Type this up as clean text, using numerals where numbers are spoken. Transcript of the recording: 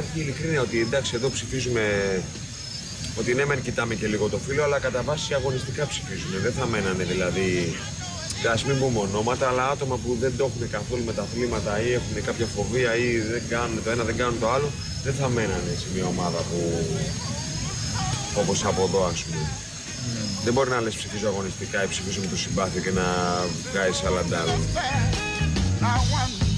η ειλικρίνεια ότι εντάξει, εδώ ψηφίζουμε. Ότι ναι, μεν κοιτάμε και λίγο το φύλλο, αλλά κατά βάση αγωνιστικά ψηφίζουμε. Δεν θα μένανε δηλαδή. Ας μην πούμε ονόματα, αλλά άτομα που δεν το έχουν καθόλου με τα αθλήματα ή έχουν κάποια φοβία ή δεν κάνουν το ένα, δεν κάνουν το άλλο, δεν θα μένανε σε μια ομάδα που. Όπως από εδώ, ας πούμε. Δεν μπορεί να λες ψηφίζω αγωνιστικά ή ψηφίζω με το συμπάθειο και να βγάζεις άλλα ντάλλον.